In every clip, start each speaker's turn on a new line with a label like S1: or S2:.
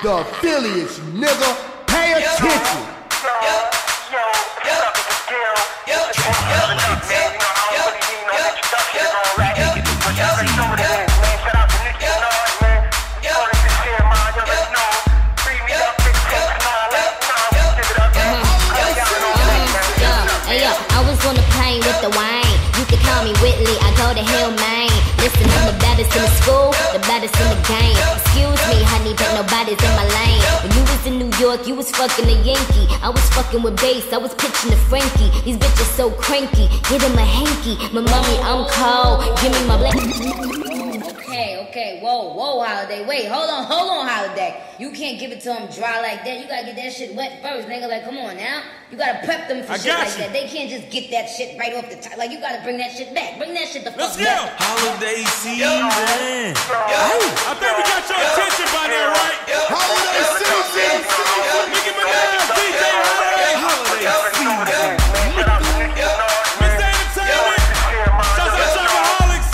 S1: The affiliates, nigga. Pay attention.
S2: I was on the plane with the wine. You can call me Whitley, I go to Hill, Maine. Listen, I'm the baddest in the school, the baddest in the game. Excuse me, honey, but nobody's in my lane. When you was in New York, you was fucking a Yankee. I was fucking with bass, I was pitching to Frankie. These bitches so cranky, get him a hanky. My mommy, I'm cold, give me my
S3: Okay, whoa, Holiday, wait, hold on, Holiday. You can't give it to them dry like that. You gotta get that shit wet first, nigga. Like, come on now. You gotta prep them for shit like that. They can't just get that shit right off the top. Like, you gotta bring that shit back. Bring that shit the fuck back.
S4: Holiday season. Hey, I think we got your attention by now, right?
S1: Holiday season.
S4: Nicki Minaj, DJ Holiday. Holiday season. Miss Entertainment. Shouts out Shopaholics.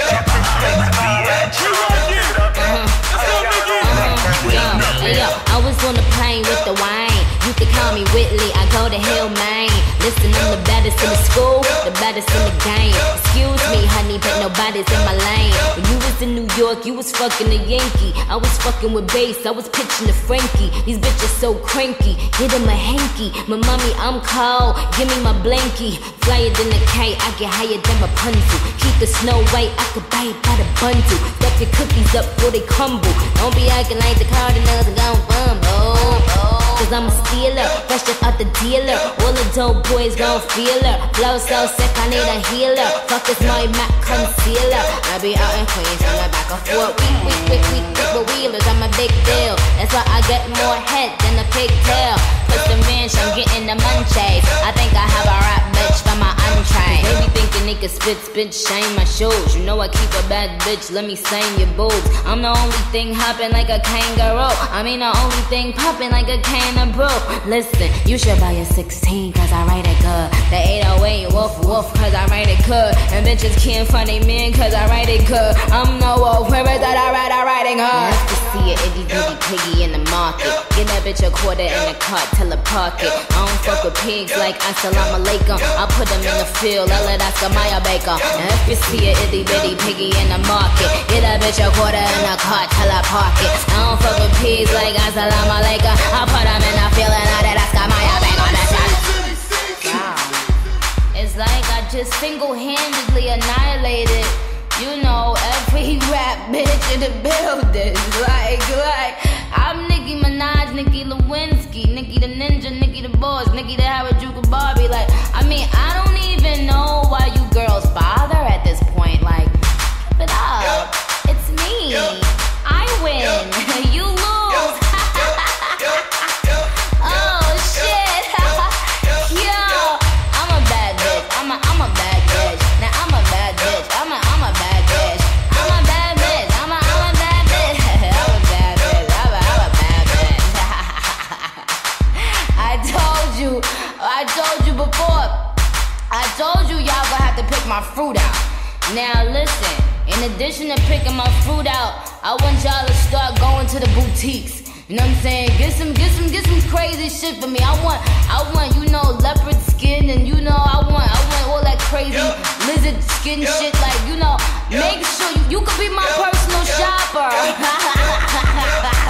S2: I was on the plane with the wine. You can call me Whitley, I go to Hill, Maine. Listen, I'm the baddest in the school, the baddest in the game. Excuse me, honey, but nobody's in my lane. When you was in New York, you was fucking a Yankee. I was fucking with bass, I was pitching to Frankie. These bitches so cranky, get him a hanky. My mommy, I'm cold, give me my blankie. Flyer than a kite, I get higher than my pencil. Keep the snow white, I could buy it by the bundle. Stuff your cookies up before they crumble. Don't be acting like the Cardinals are gon' fumble. Cause I'm a stealer, fresh just out the dealer. All the dope boys gon' feel her. Flow so sick, I need a healer. Fuck is my Mac concealer. I be out in Queens on the back of 4 week with wheelers. I'm a big deal. That's why I get more head than a pigtail. Put the ranch, I'm getting the munchies. I think I have a rap bitch for my entree. They be thinking they can spit, shame my shoes. You know I keep a bad bitch, let me stain your boobs. I'm the only thing hopping like a kangaroo. I mean the only thing popping like a can of brew. Listen, you should buy a 16 cause I write it good. The 808 woof cause I write it good. And bitches can't find a man cause I write it good. I'm no wolf, where is that I write it good. Nice to see a itty bitty piggy in the market. Get that bitch a quarter in the cart till I park it. I don't fuck with pigs like assalamu alaikum. I put them in the field, I let Oscar Mayer bake 'em. And if you see a itty bitty piggy in the market, get that bitch a quarter in the cart till I park it. I don't fuck with pigs like assalamu alaikum. I put them in the field and I let Oscar Mayer bake 'em. Wow. It's like I just single-handedly annihilated, you know, every rap bitch in the building. Like, I'm Nicki Minaj, Nicki Lewinsky, Nicki the Ninja, Nicki the Boss, Nicki the Harajuku Barbie. Like, I mean, I don't even know why you girls bother at this point. Like, keep it up. It's me. I win. You lose. Oh, shit. Yo, I'm a bad bitch. I'm a bad bitch. Now I'm a bad bitch. I'm a bad bitch. I'm a bad bitch. I'm a bad bitch. I'm a bad bitch. I'm a bad bitch. I told you before. I told you y'all gonna have to pick my fruit out. Now listen, in addition to picking my fruit out, I want y'all to start going to the boutiques. You know what I'm saying? Get some crazy shit for me. I want, you know, leopard skin, and you know, I want all that crazy lizard skin shit. Like, you know, make sure you could be my personal shopper.